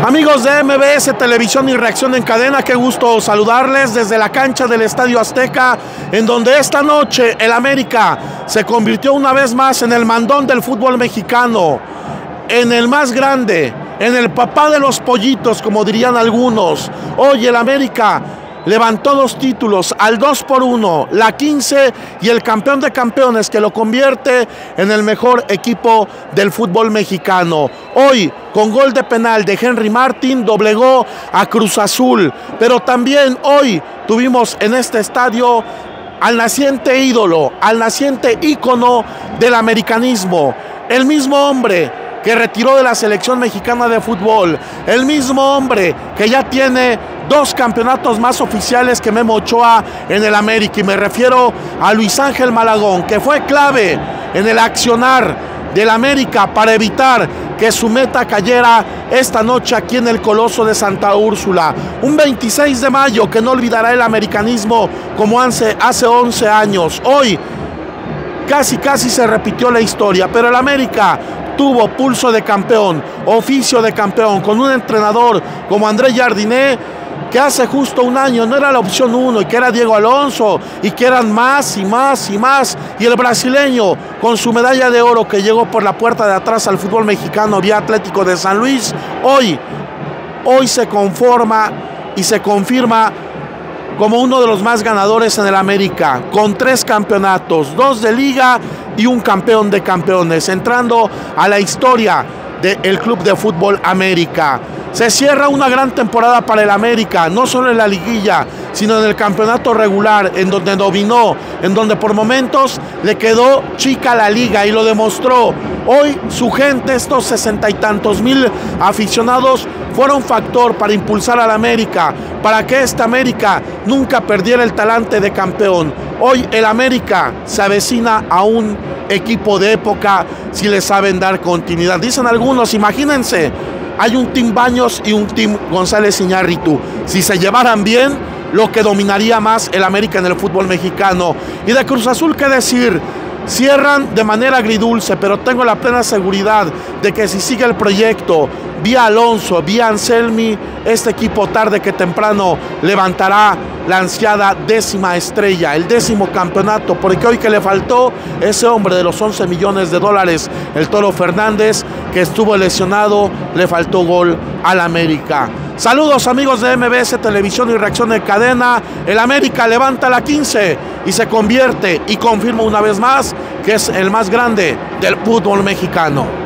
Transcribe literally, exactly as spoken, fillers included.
Amigos de M B S Televisión y Reacción en Cadena, qué gusto saludarles desde la cancha del Estadio Azteca, en donde esta noche el América se convirtió una vez más en el mandón del fútbol mexicano, en el más grande, en el papá de los pollitos, como dirían algunos. Hoy el América levantó dos títulos, al dos por uno, la quince y el campeón de campeones, que lo convierte en el mejor equipo del fútbol mexicano. Hoy, con gol de penal de Henry Martin, doblegó a Cruz Azul, pero también hoy tuvimos en este estadio al naciente ídolo, al naciente ícono del americanismo, el mismo hombre que retiró de la selección mexicana de fútbol, el mismo hombre que ya tiene dos campeonatos más oficiales que Memo Ochoa en el América, y me refiero a Luis Ángel Malagón, que fue clave en el accionar del América para evitar que su meta cayera esta noche aquí en el Coloso de Santa Úrsula. Un veintiséis de mayo que no olvidará el americanismo como hace, hace once años. Hoy casi casi se repitió la historia, pero el América tuvo pulso de campeón, oficio de campeón, con un entrenador como André Jardiné, que hace justo un año no era la opción uno, y que era Diego Alonso, y que eran más y más y más, y el brasileño con su medalla de oro que llegó por la puerta de atrás al fútbol mexicano vía Atlético de San Luis, hoy, hoy se conforma y se confirma como uno de los más ganadores en el América, con tres campeonatos, dos de liga y un campeón de campeones, entrando a la historia del Club de Fútbol América. Se cierra una gran temporada para el América, no solo en la liguilla, sino en el campeonato regular, en donde dominó, en donde por momentos le quedó chica la liga, y lo demostró. Hoy su gente, estos sesenta y tantos mil aficionados, fueron factor para impulsar al América, para que esta América nunca perdiera el talante de campeón. Hoy el América se avecina a un equipo de época si le saben dar continuidad. Dicen algunos, imagínense, hay un Team Baños y un Team González Iñárritu. Si se llevaran bien, lo que dominaría más el América en el fútbol mexicano. Y de Cruz Azul, ¿qué decir? Cierran de manera agridulce, pero tengo la plena seguridad de que si sigue el proyecto, vía Alonso, vía Anselmi, este equipo tarde que temprano levantará la ansiada décima estrella, el décimo campeonato, porque hoy que le faltó ese hombre de los once millones de dólares, el Toro Fernández, que estuvo lesionado, le faltó gol al América. Saludos amigos de M B S Televisión y Reacción en Cadena. El América levanta la quince y se convierte y confirma una vez más que es el más grande del fútbol mexicano.